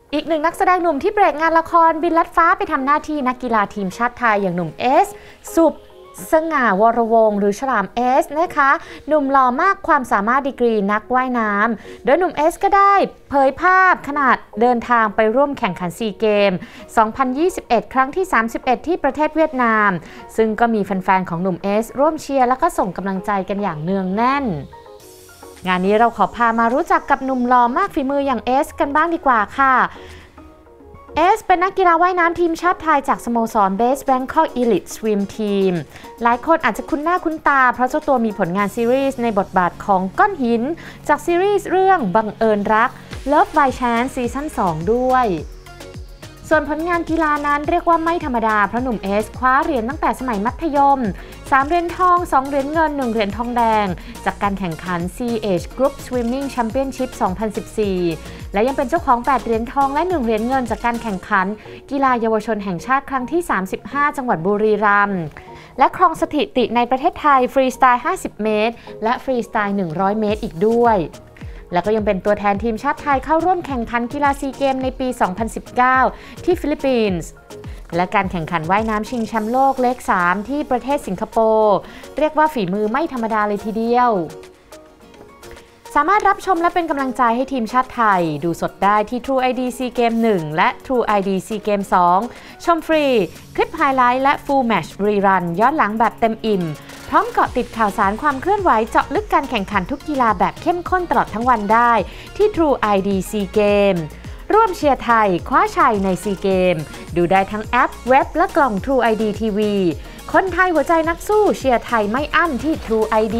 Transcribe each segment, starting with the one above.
อีกหนึ่งนักแสดงหนุ่มที่เบรกงานละครบินลัดฟ้าไปทำหน้าที่นักกีฬาทีมชาติไทยอย่างหนุ่มเอสสุบสง่าวรวงศ์หรือฉลามเอสนะคะหนุ่มหล่อมากความสามารถดีกรีนักว่ายน้ำโดยหนุ่มเอสก็ได้เผยภาพขณะเดินทางไปร่วมแข่งขันซีเกม 2021 ครั้งที่ 31 ที่ประเทศเวียดนามซึ่งก็มีแฟนๆของหนุ่มเอสร่วมเชียร์และก็ส่งกำลังใจกันอย่างเนืองแน่นงานนี้เราขอพามารู้จักกับหนุ่มหล่อมากฝีมืออย่างเอสกันบ้างดีกว่าค่ะเอสเป็นนักกีฬาว่ายน้ำทีมชาติไทยจากสโมสรเบสแบงคอกอีลิทสวิมทีมหลายคนอาจจะคุ้นหน้าคุ้นตาเพราะเจ้าตัวมีผลงานซีรีส์ในบทบาทของก้อนหินจากซีรีส์เรื่องบังเอิญรัก Love by Chance ซีซั่น 2 ด้วยส่วนผลงานกีฬานั้นเรียกว่าไม่ธรรมดาเพราะหนุ่มเอสคว้าเหรียญตั้งแต่สมัยมัธยม3 เหรียญทอง 2 เหรียญเงิน 1 เหรียญทองแดงจากการแข่งขัน CH Group Swimming Championship 2014 และยังเป็นเจ้าของ 8 เหรียญทองและ 1 เหรียญเงินจากการแข่งขันกีฬาเยาวชนแห่งชาติครั้งที่ 35 จังหวัดบุรีรัมย์และครองสถิติในประเทศไทยฟรีสไตล์ 50 เมตร และฟรีสไตล์ 100 เมตรอีกด้วยแล้วก็ยังเป็นตัวแทนทีมชาติไทยเข้าร่วมแข่งขันกีฬาซีเกมในปี 2019 ที่ฟิลิปปินส์และการแข่งขันว่ายน้ำชิงแชมป์โลกเลข 3 ที่ประเทศสิงคโปร์เรียกว่าฝีมือไม่ธรรมดาเลยทีเดียวสามารถรับชมและเป็นกำลังใจให้ทีมชาติไทยดูสดได้ที่ True ID SEA Games 1 และ True ID SEA Games 2 ชมฟรีคลิปไฮไลท์และ Full Match Rerun ย้อนหลังแบบเต็มอิ่มพร้อมเกาะติดข่าวสารความเคลื่อนไหวเจาะลึกการแข่งขันทุกกีฬาแบบเข้มข้นตลอดทั้งวันได้ที่ True ID SEA Games ร่วมเชียร์ไทยคว้าชัยในซีเกมดูได้ทั้งแอปเว็บและกล่อง True ID TV คนไทยหัวใจนักสู้เชียร์ไทยไม่อั้นที่ True ID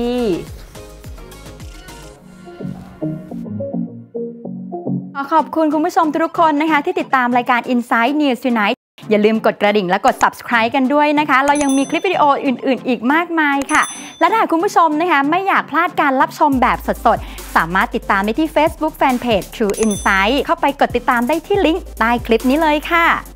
ขอบคุณคุณผู้ชมทุกคนนะคะที่ติดตามรายการ Inside News Tonight อย่าลืมกดกระดิ่งและกด Subscribe กันด้วยนะคะเรายังมีคลิปวิดีโออื่นๆอีกมากมายค่ะและถ้าคุณผู้ชมนะคะไม่อยากพลาดการรับชมแบบสดๆสามารถติดตามได้ที่ Facebook Fanpage True Insight เข้าไปกดติดตามได้ที่ลิงก์ใต้คลิปนี้เลยค่ะ